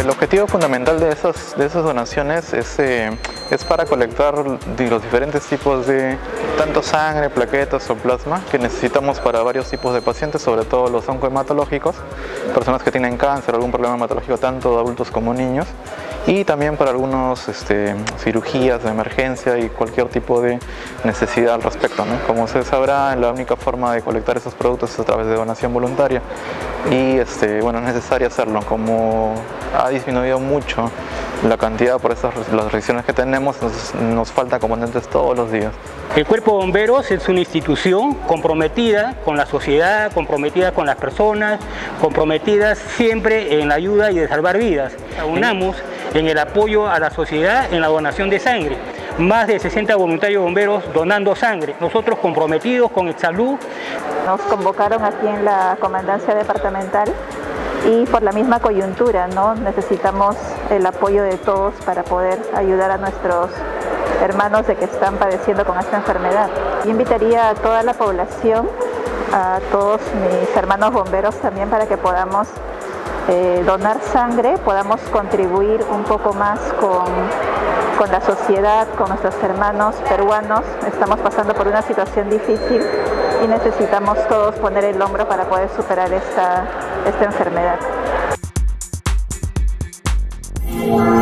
El objetivo fundamental de esas donaciones es para colectar los diferentes tipos de tanto sangre, plaquetas o plasma que necesitamos para varios tipos de pacientes, sobre todo los oncohematológicos, personas que tienen cáncer, algún problema hematológico tanto adultos como niños, y también para algunas cirugías de emergencia y cualquier tipo de necesidad al respecto, ¿no? Como se sabrá, la única forma de colectar esos productos es a través de donación voluntaria y bueno, es necesario hacerlo. Como ha disminuido mucho la cantidad por las restricciones que tenemos, nos faltan componentes todos los días. El Cuerpo de Bomberos es una institución comprometida con la sociedad, comprometida con las personas, comprometida siempre en la ayuda y de salvar vidas. Unamos en el apoyo a la sociedad en la donación de sangre. Más de 60 voluntarios bomberos donando sangre. Nosotros comprometidos con el salud. Nos convocaron aquí en la Comandancia Departamental y por la misma coyuntura, ¿no? Necesitamos el apoyo de todos para poder ayudar a nuestros hermanos de que están padeciendo con esta enfermedad. Yo invitaría a toda la población, a todos mis hermanos bomberos también, para que podamos donar sangre, podamos contribuir un poco más con la sociedad, con nuestros hermanos peruanos. Estamos pasando por una situación difícil y necesitamos todos poner el hombro para poder superar esta enfermedad.